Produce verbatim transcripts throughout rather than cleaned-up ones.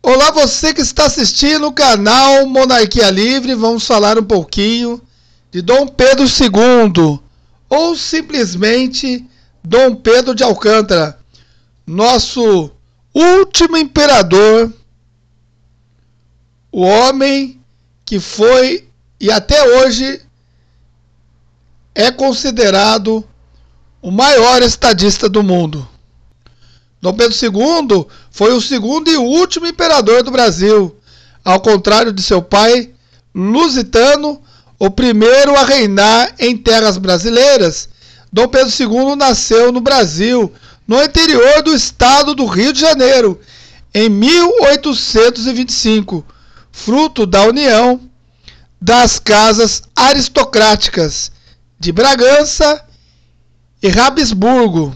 Olá, você que está assistindo o canal Monarquia Livre. Vamos falar um pouquinho de Dom Pedro segundo, ou simplesmente Dom Pedro de Alcântara, nosso último imperador, o homem que foi e até hoje é considerado o maior estadista do mundo. Dom Pedro segundo foi o segundo e último imperador do Brasil, ao contrário de seu pai lusitano, o primeiro a reinar em terras brasileiras. Dom Pedro segundo nasceu no Brasil, no interior do estado do Rio de Janeiro, em mil oitocentos e vinte e cinco, fruto da união das casas aristocráticas de Bragança e Habsburgo.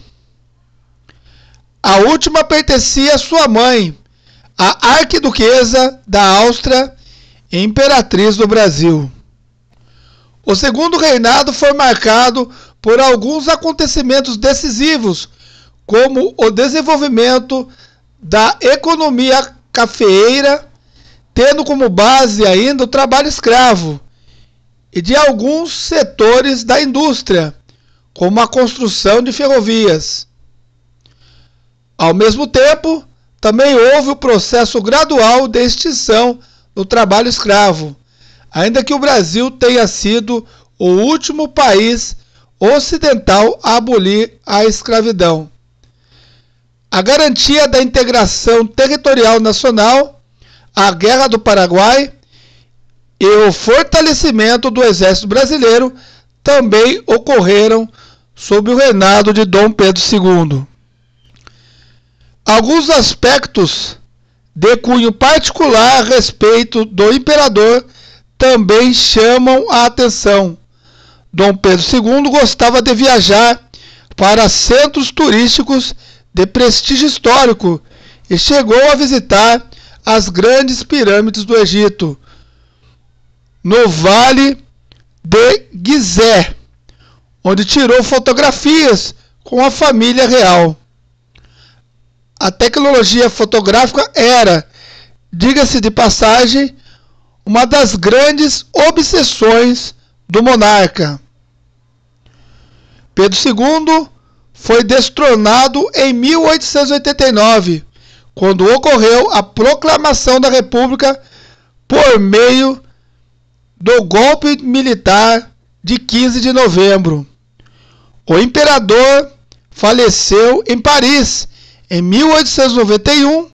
A última pertencia à sua mãe, a arquiduquesa da Áustria e imperatriz do Brasil. O segundo reinado foi marcado por alguns acontecimentos decisivos, como o desenvolvimento da economia cafeeira, tendo como base ainda o trabalho escravo, e de alguns setores da indústria, como a construção de ferrovias. Ao mesmo tempo, também houve o processo gradual de extinção do trabalho escravo, ainda que o Brasil tenha sido o último país ocidental a abolir a escravidão. A garantia da integração territorial nacional, a Guerra do Paraguai e o fortalecimento do exército brasileiro também ocorreram sob o reinado de Dom Pedro segundo. Alguns aspectos de cunho particular a respeito do imperador também chamam a atenção. Dom Pedro segundo gostava de viajar para centros turísticos de prestígio histórico e chegou a visitar as grandes pirâmides do Egito, no Vale de Gizé, onde tirou fotografias com a família real. A tecnologia fotográfica era, diga-se de passagem, uma das grandes obsessões do monarca. Pedro segundo foi destronado em mil oitocentos e oitenta e nove, quando ocorreu a proclamação da República por meio do golpe militar de quinze de novembro. O imperador faleceu em Paris em mil oitocentos e noventa e um,